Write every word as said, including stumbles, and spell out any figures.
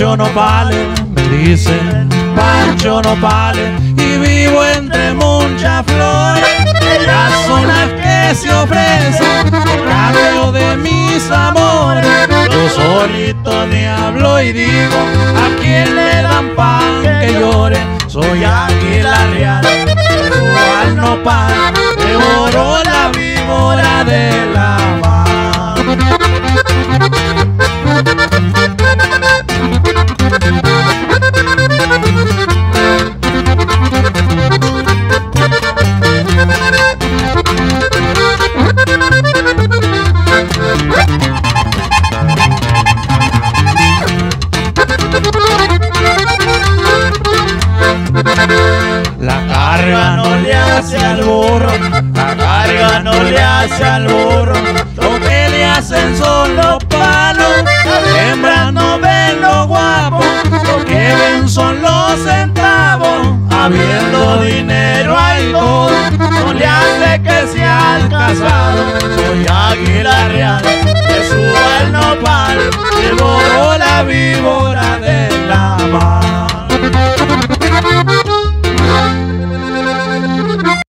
Pancho Nopales, me dicen Pancho Nopales, y vivo entre muchas flores. Ellas son las que se ofrecen en cambio de mis amores. Yo solito me hablo y digo, a quien le dan pan que llore. Soy águila real, al nopal, devoro la víbora de la mar. La carga no le hace al burro, la carga no le hace al burro, lo que le hacen son los palos. Las hembras no ven lo guapo, lo que ven son los centavos. Habiendo dinero hay todo, no le hace que sea el casado. Soy águila real,